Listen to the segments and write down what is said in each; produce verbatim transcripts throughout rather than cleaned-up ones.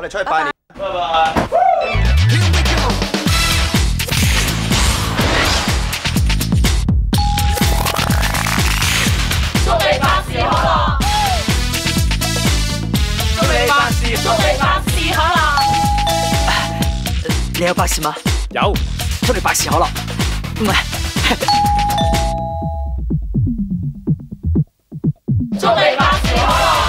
哋出去拜年。 拜拜。 祝你百事可樂！祝你百事，祝你百事可樂！ 你有百事嗎？ 有， 祝你百事可樂。唔係。 祝你百事可樂！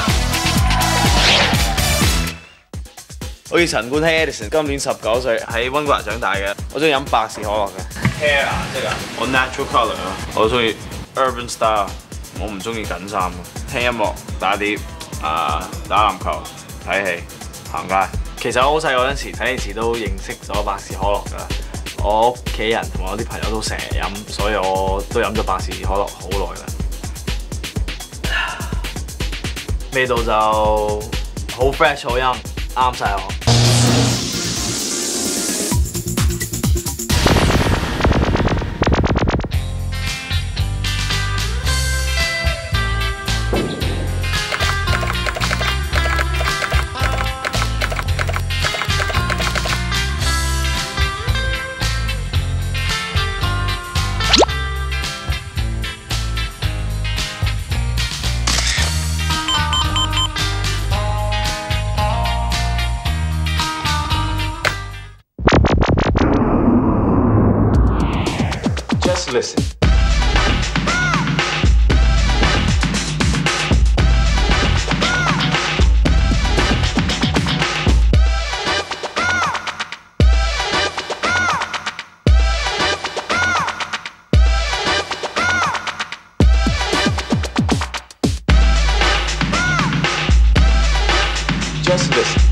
我叫陳冠希 Edison， 今年十九歲，喺溫哥華長大嘅。我中意飲百事可樂嘅。Hair 顏色啊，我 natural colour 咯。我中意 urban style， 我唔中意緊衫嘅。聽音樂、打碟、啊打籃球、睇戲、行街。其實我好細個嗰陣時睇電視都認識咗百事可樂㗎。我屋企人同埋我啲朋友都成日飲，所以我都飲咗百事可樂好耐啦。味道就好 fresh 好飲，啱晒我。Just listen. Just listen.